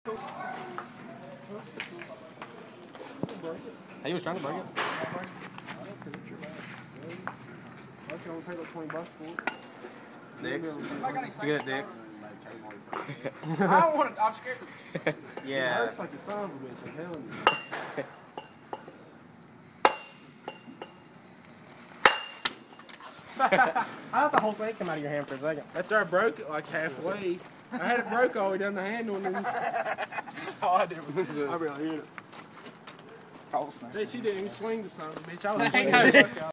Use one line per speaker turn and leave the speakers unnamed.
He was trying to break it.
I can only pay like $20 for it.
Dicks. You get it, Dicks.
I don't want to. I'm scared.
Yeah.
It hurts like a son of a bitch. I'm telling you.
I thought the whole thing came out of your hand for a second.
After I broke it like halfway, I had it broke all the way down the handle and then
All I did was I really hit it.
bitch, you didn't even swing the son of a bitch. I was
Hang
swinging
on.
the fuck out.